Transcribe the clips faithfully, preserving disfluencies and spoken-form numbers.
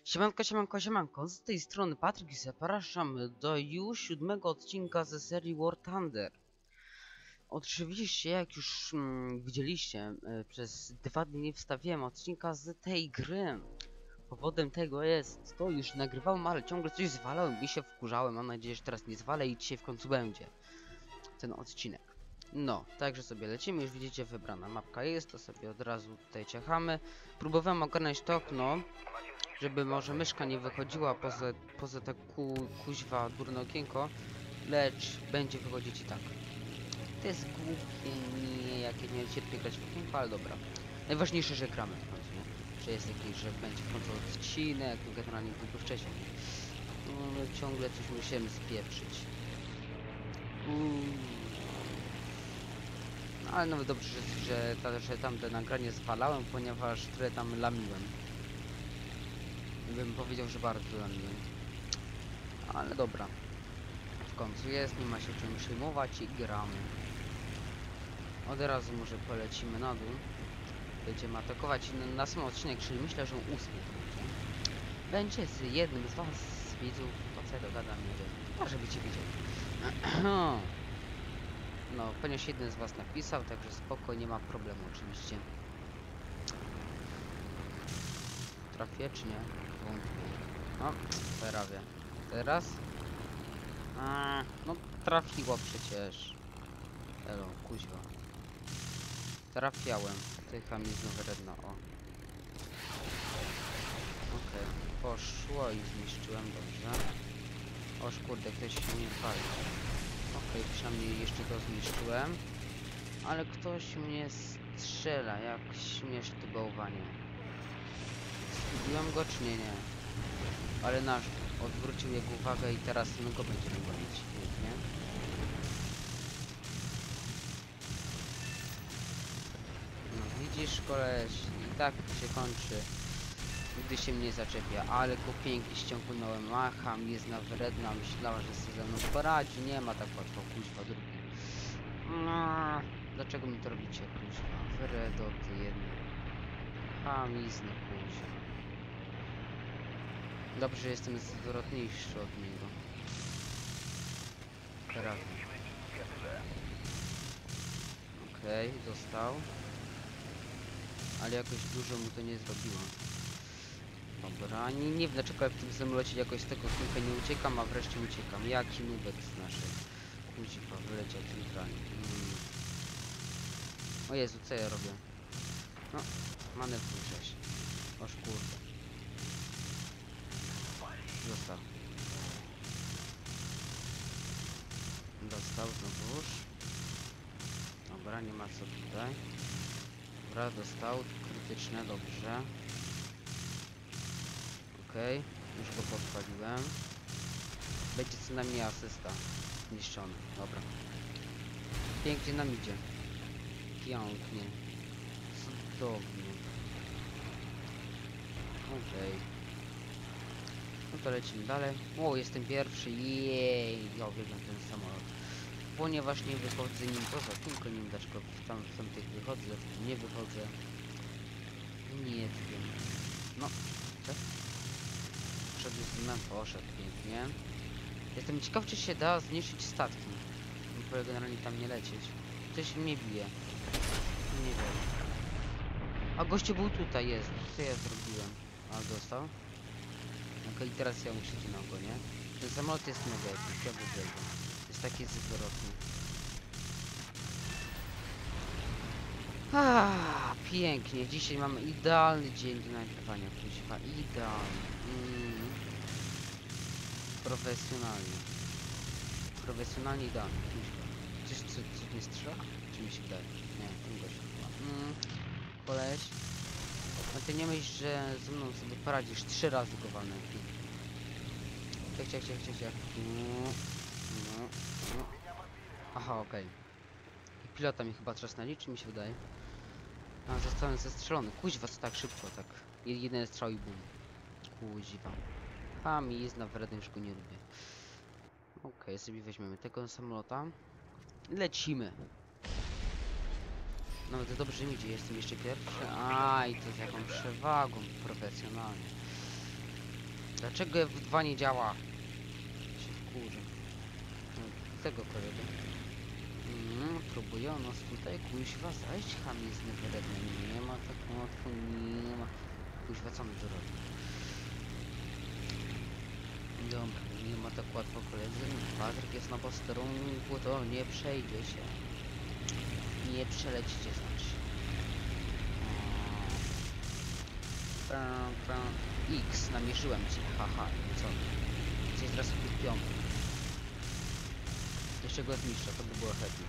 Siemanko, siemanko, siemanko, z tej strony Patryk i zapraszam do już siódmego odcinka ze serii War Thunder. Oczywiście, jak już mm, widzieliście, y, przez dwa dni nie wstawiłem odcinka z tej gry. Powodem tego jest to, już nagrywałem, ale ciągle coś zwalałem i się wkurzałem. Mam nadzieję, że teraz nie zwalę i dzisiaj w końcu będzie ten odcinek. No, także sobie lecimy, już widzicie, wybrana mapka jest, to sobie od razu tutaj ciechamy. Próbowałem ogarnąć to okno, żeby może myszka nie wychodziła poza, poza te ku, kuźwa durne okienko, lecz będzie wychodzić i tak. To jest głupie, nie, jakie nie cierpię grać w okienko, ale dobra. Najważniejsze, że gramy w końcu, nie? Że jest jakiś, że będzie w końcu odcinek, generalnie byłby wcześniej. No, no, ciągle coś musimy spieprzyć. Uuu. No, ale nawet dobrze, że, że, ta, że tamte nagranie zwalałem, ponieważ tyle tam lamiłem. Bym powiedział, że bardzo lamiłem. Ale dobra. W końcu jest, nie ma się czym przejmować i gramy. Od razu może polecimy na dół. Będziemy atakować na, na sam odcinek, czyli myślę, że ósmy będzie. Będzie z jednym z was, z widzów, po co dogadam, nie wiem. A żeby cię widział. No, ponieważ jeden z was napisał, także spoko, nie ma problemu oczywiście. Trafię czy nie? Wątpię. No, prawie. Teraz? A, no trafiło przecież. Elo, kuźwa. Trafiałem. Tycha mi znowu redna, o. Okej, okay. Poszło i zniszczyłem, dobrze. Oż kurde, ktoś się nie pali. Okej, okay, przynajmniej jeszcze to zniszczyłem. Ale ktoś mnie strzela, jak śmiesz ty bałwanie. Zgubiłem go czy nie, nie? Ale nasz odwrócił jego uwagę i teraz my go będziemy gonić, nie? No widzisz, koleś, i tak się kończy, gdy się mnie zaczepia, ale go pięknie ściągnąłem, macham, jest na wredna, myślała, że sobie ze mną poradzi, nie ma tak łatwo, kuźwa, drugi. No, dlaczego mi to robicie, kuźwa, wredoty jedne, hamizny, kuźwa. Dobrze, że jestem zwrotniejszy od niego. Prawie. Okej, okay, dostał. Ale jakoś dużo mu to nie zrobiło. Dobra, nie, nie wiem dlaczego ja w tym samolocie jakoś z tego kilka nie uciekam, a wreszcie uciekam. Jaki nubek z naszej kuźwa wyleciał centralnie. Mm. O Jezu, co ja robię? No, manewruj się. Oż kurde. Został. Dostał znowuż. Dobra, nie ma co tutaj. Dobra, dostał. Krytyczne, dobrze. Okej, okay, już go podpaliłem. Będzie co najmniej asysta. Zniszczony, dobra. Pięknie nam idzie. Pięknie. Cudownie. Okej. Okay. No to lecimy dalej. O, jestem pierwszy. Jej, ja uwielbiam ten samolot. Ponieważ nie wychodzę nim poza tylko nim, dlaczego tam w tamtych wychodzę, nie wychodzę. Nie wiem. No, co? Przed tym poszedł pięknie. Jestem ciekaw, czy się da zniszczyć statki. Wolę generalnie tam nie lecieć. Ktoś mnie bije. Nie wiem. A gościu był tutaj, jest. Co ja zrobiłem? A dostał? Okej, okay, teraz ja muszę iść na ogonie. Ten samolot jest mega jakiś, ja uwielbiam. Jest taki zwrotny. Ah, pięknie. Dzisiaj mamy idealny dzień do nagrywania, kuźwa. Idealny. Mm. Profesjonalnie. Profesjonalnie idealny, kuźwa. Czyż co, co nie strzela? Czy mi się wydaje? Nie, ten gość chyba. Mm. Koleś. A ty nie myślisz, że ze mną sobie poradzisz? Trzy razy go walnę. Ciach, ciach, ciach, ciach, ciach. No, no, no. Aha, okej. Okay. Pilota mi chyba trzasnęli, czy mi się wydaje? A, zostałem zestrzelony. Kuźwa, co tak szybko, tak. Jeden strzał i bum. Kuźwa. A mi jest na wredny, już go nie lubię. Okej, okay, sobie weźmiemy tego samolota. Lecimy. Nawet dobrze mi idzie, jestem jeszcze pierwszy. A i to z jaką przewagą, profesjonalnie. Dlaczego F dwa nie działa? Się wkurzę. No, tego kolegę. Mm, próbuje on nas tutaj kuźwa zajść, chamizny wredny. Nie ma tak łatwo, nie ma. Kuźwa, co my tu robimy? Dobra, nie ma tak łatwo koledzy. Patryk jest na posterunku, to nie przejdzie się. Nie przelecicie znaczy. X, namierzyłem cię, haha, co? Jesteś teraz kupiony. Jeszcze go zniszczę, to by było happy.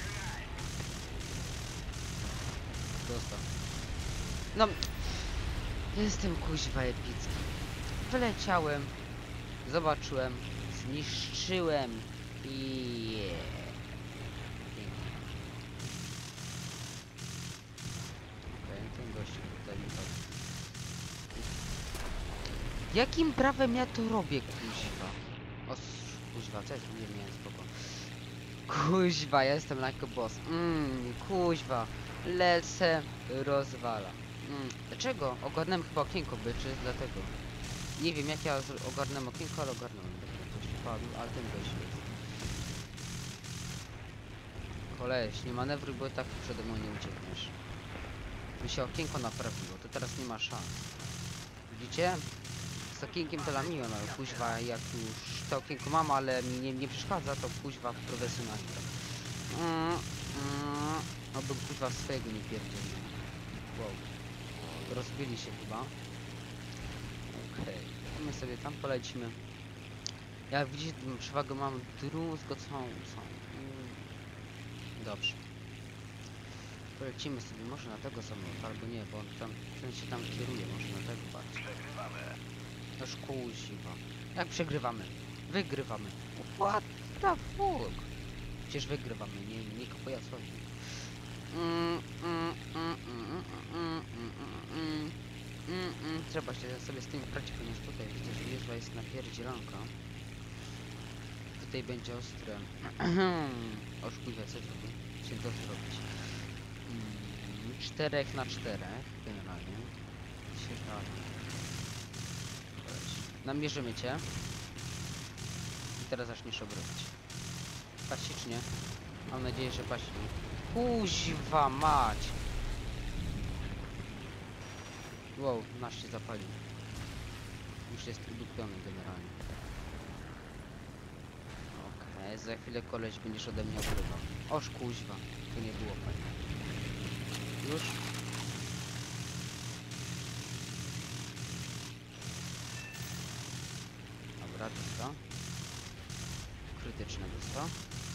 Dostał. No, jestem kuźwa epicki. Wyleciałem, zobaczyłem, zniszczyłem i... Okej, okay, ten gościu tutaj mi chodzi. Jakim prawem ja to robię, kuźwa? O, kuźwa, co jest? Nie miałem spoko. Kuźwa, ja jestem like a boss. Mmm, kuźwa. Lecę, rozwala. Mm, dlaczego? Ogarnąłem chyba okienko byczy, dlatego. Nie wiem jak ja ogarnąłem okienko, ale ogarnąłem. Ktoś wpadł, ale ten gość jest. Koleś, nie manewruj, bo tak przede mną nie uciekniesz. Mi się okienko naprawiło, to teraz nie ma szans. Widzicie? Z okienkiem to lamiłem, ale kuźwa, jak już to okienko mam, ale mi nie, nie przeszkadza, to kuźwa profesjonalnie. Mm, mm, obym kuźwa swojego nie pierdzieli. Wow. Rozbili się chyba. Okej. Okay. My sobie tam polecimy. Jak widzicie, przewagę mam druzgocącą. Mm. Dobrze. Polecimy sobie może na tego samolotu, albo nie, bo on tam, ten się tam kieruje, może na tego bardziej. Przegrywamy. Toż kuźwa. Jak przegrywamy? Wygrywamy. What the fuck? Przecież wygrywamy, nie, nie kupuję co. Mm, mm, mm, mm, mm, mm, mm, mm, mm. Trzeba się sobie z tym brać, ponieważ tutaj widzę, że wieża jest napierdzielanka. Tutaj będzie ostre. Oszkujcie, co zrobię? Się to zrobić. Mm, czterech na czterech, generalnie. Ciekawe. Namierzymy cię. I teraz zaczniesz obrobić. Pasicznie. Mam nadzieję, że pasi. Kuźwa mać! Wow, nasz się zapalił. Już jest udupiony generalnie. Okej, okay, za chwilę koleś będziesz ode mnie obrywał. Oż kuźwa, to nie było fajne. Już? Dobra, dostał. Krytyczne dostał.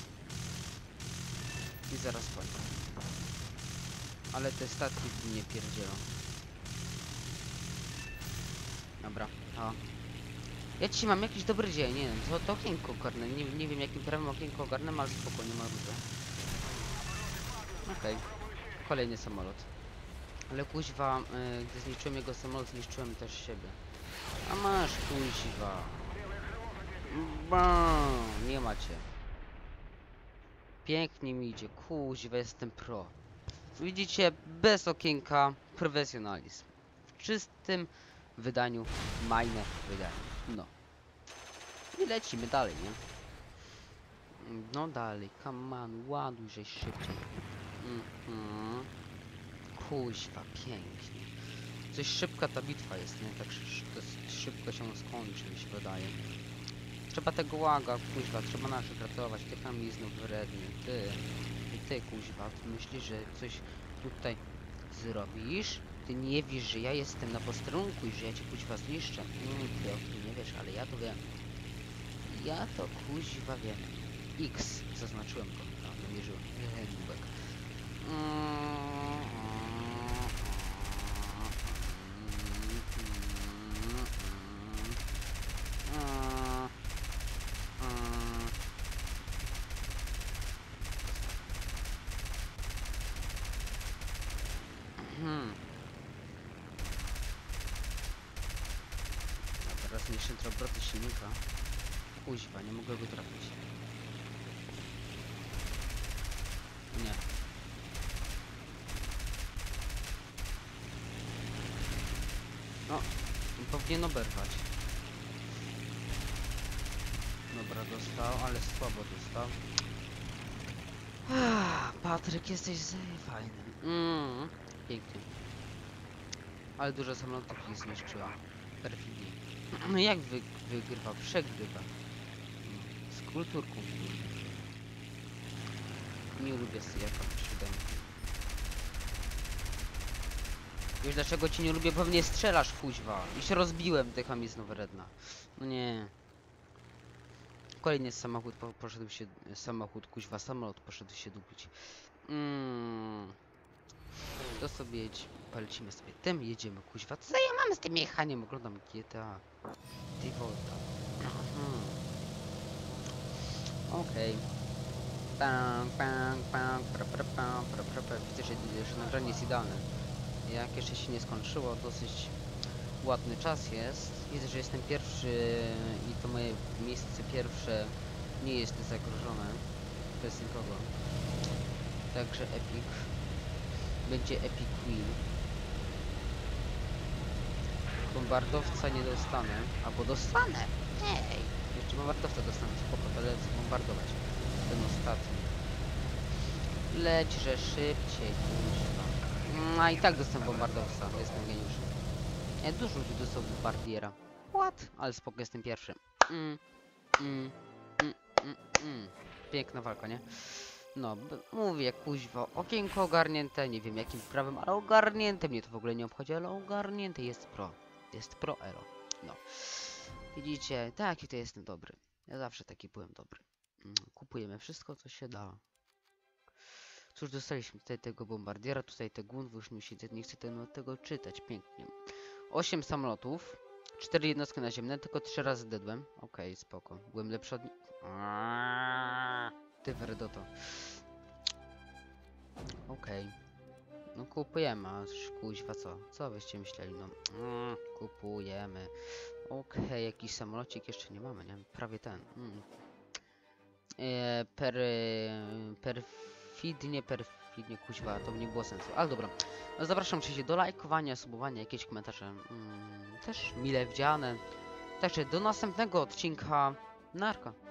I zaraz kończę. Ale te statki mnie pierdzielą. Dobra, a. Ja dzisiaj mam jakiś dobry dzień, nie wiem, to, to okienko ogarnę, nie, nie wiem jakim prawem okienko ogarnę, ale spokojnie ma różę. Okej, okay. Kolejny samolot. Ale kuźwa, y, gdy zniszczyłem jego samolot, zniszczyłem też siebie. A masz kuźwa. Bam, nie macie. Pięknie mi idzie, kuźwa, jestem pro. Widzicie, bez okienka, profesjonalizm. W czystym wydaniu, majne wydanie. No. I lecimy dalej, nie? No dalej, come on, ładuj żeś szybciej. Mhm. Kuźwa, pięknie. Coś szybka ta bitwa jest, nie? Tak dosyć szybko się skończy, mi się wydaje. Trzeba tego łaga, kuźwa, trzeba naszych ratować, ty kamiznu wredny, ty. I ty, kuźwa, ty myślisz, że coś tutaj zrobisz? Ty nie wiesz, że ja jestem na posterunku i że ja cię kuźwa zniszczę. Mm, ty o tym nie wiesz, ale ja to wiem. Ja to kuźwa wiem. X, zaznaczyłem go, no, namierzyłem. Nubek. Hmm. A teraz niższy obroty silnika. Kuźwa, nie mogę go trafić. Nie. No, powinien oberwać. dostał, ale słabo dostał. Ah, Patryk, jesteś fajny. Mm, pięknie. Ale dużo samolotów ich zniszczyła. Perfidnie. No jak wy, wygrywa? Przegrywa. Z kulturką. Nie lubię syjaka siódemki. Wiesz dlaczego ci nie lubię? Bo mnie strzelasz, kuźwa. I się rozbiłem, dycha mi znowu redna. No nie. Kolejny samochód po, poszedł się... Samochód, kuźwa, samolot poszedł się dupić. Mm. To sobie jedź, polecimy sobie tym, jedziemy, kuźwa. Co ja mam z tym jechaniem? Oglądam G T A. Ty Volta. Mhm. Okej. Pang, pang, pang, pra, pra, pang, pra, pra, pra. Widzę, że już nagranie jest idealne. Jak jeszcze się nie skończyło, dosyć ładny czas jest. Widzę, że jestem pierwszy i to moje miejsce pierwsze nie jest zagrożone bez nikogo. Także epic. Będzie epic win. Bombardowca nie dostanę. Albo dostanę! Ej! Jeszcze bombardowca dostanę. Spoko, to lecę bombardować. Ten ostatni. Leć, że szybciej, kuźwa. No i tak dostałem bombardowca. Jestem geniuszem. Ja dużo ludzi dostał bombardiera. What? Ale spoko, jestem pierwszy. Mm, mm, mm, mm, mm. Piękna walka, nie? No, mówię, kuźwa, okienko ogarnięte, nie wiem jakim prawem, ale ogarnięte, mnie to w ogóle nie obchodzi, ale ogarnięte, jest pro. Jest pro elo. No. Widzicie, taki to jestem dobry. Ja zawsze taki byłem dobry. Kupujemy wszystko, co się da. Cóż, dostaliśmy tutaj tego bombardiera, tutaj te gunwy, już mi się nie chce tego, tego czytać, pięknie. osiem samolotów, cztery jednostki naziemne, tylko trzy razy dedłem. Okej, okay, spoko. Byłem lepszy od... Ty werdoto. Okej. Okay. No kupujemy, a kuźwa co? Co byście myśleli? No, mm, kupujemy. Okej, okay, jakiś samolocik jeszcze nie mamy, nie? Prawie ten. Mm. E, per... Perfidnie, perfidnie, kuźwa, to nie było sensu. Ale dobra. No, zapraszam się do lajkowania, subowania, jakieś komentarze. Mm, też mile widziane. Także do następnego odcinka. Narka.